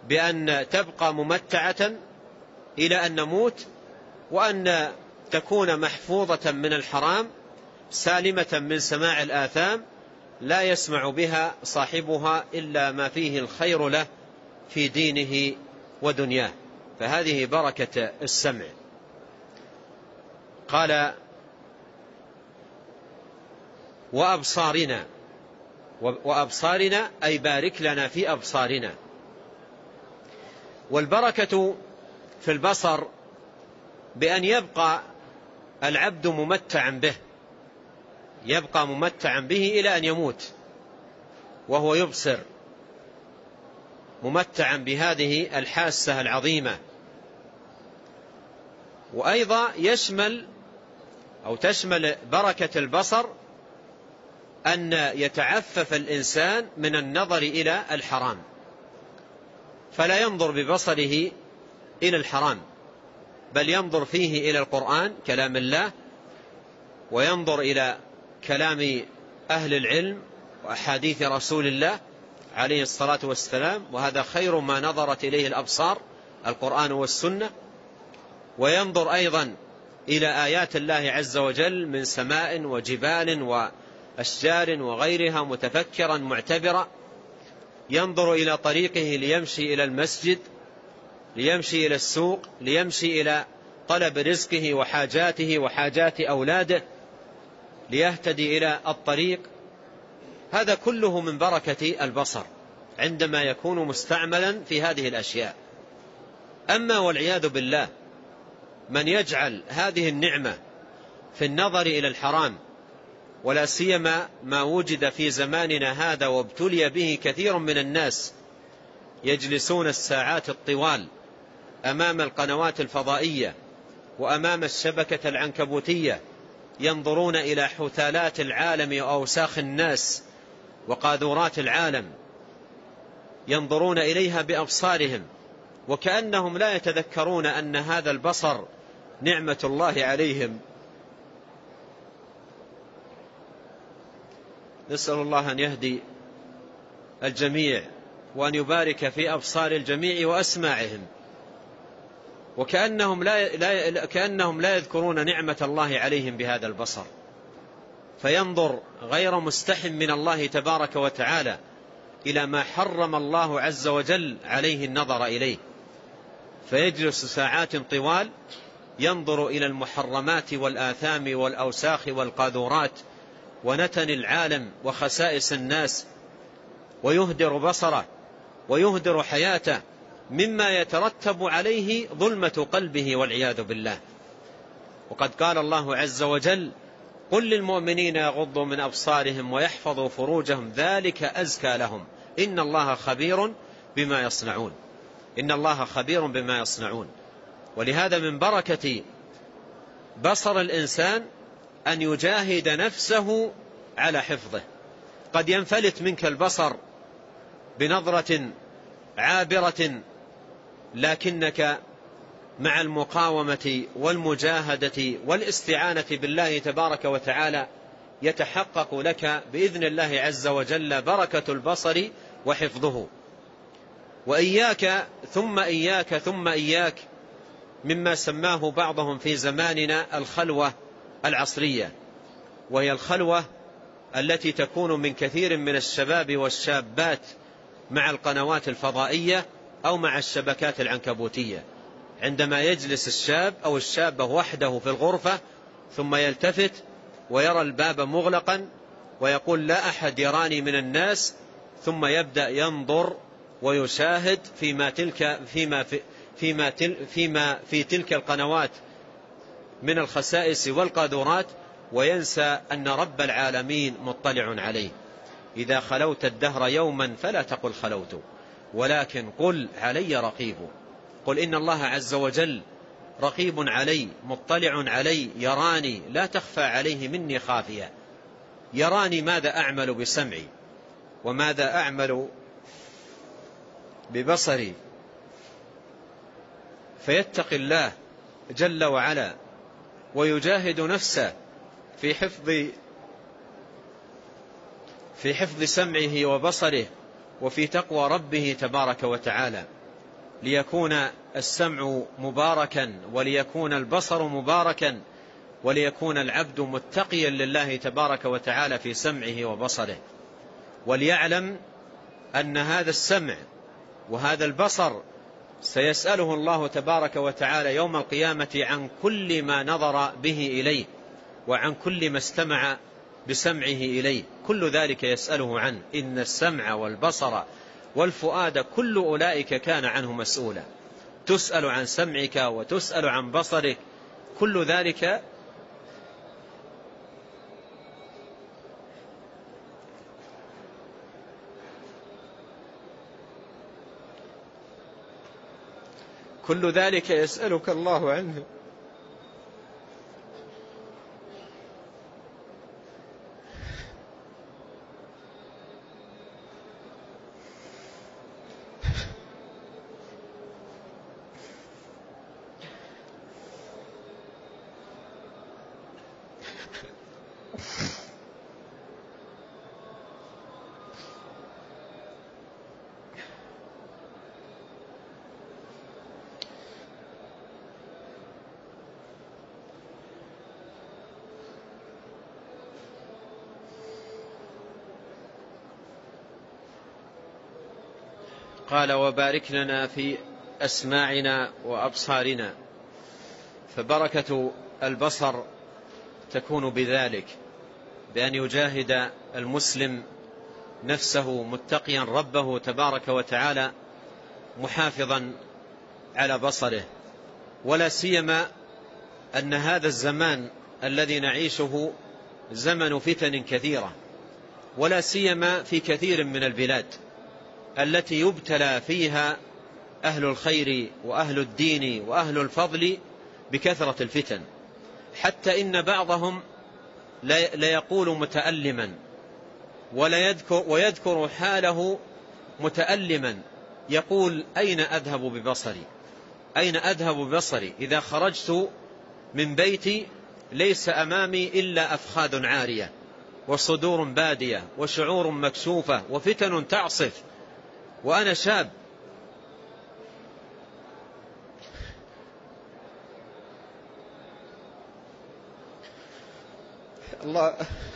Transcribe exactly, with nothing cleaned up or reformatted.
بأن تبقى ممتعة إلى أن نموت، وأن تكون محفوظة من الحرام سالمة من سماع الآثام لا يسمع بها صاحبها إلا ما فيه الخير له في دينه ودنياه. فهذه بركة السمع. قال وأبصارنا، وأبصارنا أي بارك لنا في أبصارنا. والبركة في البصر بأن يبقى العبد ممتعا به، يبقى ممتعا به إلى أن يموت وهو يبصر، ممتعا بهذه الحاسة العظيمة. وأيضا يشمل أو تشمل بركة البصر أن يتعفف الإنسان من النظر إلى الحرام، فلا ينظر ببصره إلى الحرام، بل ينظر فيه إلى القرآن كلام الله، وينظر إلى كلام أهل العلم وأحاديث رسول الله عليه الصلاة والسلام، وهذا خير ما نظرت إليه الأبصار، القرآن والسنة. وينظر أيضا إلى آيات الله عز وجل من سماء وجبال وأشجار وغيرها متفكرا معتبرا. ينظر إلى طريقه ليمشي إلى المسجد، ليمشي إلى السوق، ليمشي إلى طلب رزقه وحاجاته وحاجات أولاده، ليهتدي إلى الطريق. هذا كله من بركة البصر عندما يكون مستعملا في هذه الأشياء. أما والعياذ بالله من يجعل هذه النعمة في النظر إلى الحرام، ولا سيما ما وجد في زماننا هذا وابتلي به كثير من الناس، يجلسون الساعات الطوال أمام القنوات الفضائية وأمام الشبكة العنكبوتية، ينظرون إلى حثالات العالم وأوساخ الناس وقاذورات العالم، ينظرون إليها بأبصارهم، وكأنهم لا يتذكرون أن هذا البصر نعمة الله عليهم. نسأل الله أن يهدي الجميع وأن يبارك في أبصار الجميع وأسماعهم، وكأنهم لا, لا, كأنهم لا يذكرون نعمة الله عليهم بهذا البصر، فينظر غير مستحم من الله تبارك وتعالى إلى ما حرم الله عز وجل عليه النظر إليه، فيجلس ساعات طوال ينظر إلى المحرمات والآثام والأوساخ والقاذورات ونتن العالم وخسائس الناس، ويهدر بصره ويهدر حياته، مما يترتب عليه ظلمة قلبه والعياذ بالله. وقد قال الله عز وجل قل للمؤمنين يغضوا من أبصارهم ويحفظوا فروجهم ذلك أزكى لهم إن الله خبير بما يصنعون، إن الله خبير بما يصنعون. ولهذا من بركة بصر الإنسان أن يجاهد نفسه على حفظه. قد ينفلت منك البصر بنظرة عابرة، لكنك مع المقاومة والمجاهدة والاستعانة بالله تبارك وتعالى يتحقق لك بإذن الله عز وجل بركة البصر وحفظه. وإياك ثم إياك ثم إياك مما سماه بعضهم في زماننا الخلوة العصرية، وهي الخلوة التي تكون من كثير من الشباب والشابات مع القنوات الفضائية أو مع الشبكات العنكبوتية. عندما يجلس الشاب أو الشابة وحده في الغرفة ثم يلتفت ويرى الباب مغلقا ويقول لا أحد يراني من الناس، ثم يبدأ ينظر ويشاهد فيما تلك فيما في فيما تل فيما في تلك القنوات من الخسائس والقاذورات، وينسى أن رب العالمين مطلع عليه. إذا خلوت الدهر يوما فلا تقل خلوت، ولكن قل علي رقيب. قل إن الله عز وجل رقيب علي مطلع علي يراني لا تخفى عليه مني خافية، يراني ماذا أعمل بسمعي وماذا أعمل ببصري. فيتقي الله جل وعلا ويجاهد نفسه في حفظ في حفظ سمعه وبصره وفي تقوى ربه تبارك وتعالى. ليكون السمع مباركا وليكون البصر مباركا وليكون العبد متقيا لله تبارك وتعالى في سمعه وبصره، وليعلم أن هذا السمع وهذا البصر سيسأله الله تبارك وتعالى يوم القيامة عن كل ما نظر به إليه وعن كل ما استمع بسمعه إليه، كل ذلك يسأله عنه. إن السمع والبصر والفؤاد كل أولئك كان عنه مسؤولا. تسأل عن سمعك وتسأل عن بصرك، كل ذلك كل ذلك يسألك الله عنه. قال وبارك لنا في أسماعنا وأبصارنا. فبركة البصر تكون بذلك، بأن يجاهد المسلم نفسه متقيا ربه تبارك وتعالى محافظا على بصره، ولا سيما أن هذا الزمان الذي نعيشه زمن فتن كثيرة، ولا سيما في كثير من البلاد التي يبتلى فيها أهل الخير وأهل الدين وأهل الفضل بكثرة الفتن، حتى إن بعضهم لا يقول متألما ولا يذكر ويذكر حاله متألما، يقول أين أذهب ببصري؟ أين أذهب ببصري إذا خرجت من بيتي ليس أمامي إلا أفخاذ عارية وصدور بادية وشعور مكشوفة وفتن تعصف وأنا شاب. الله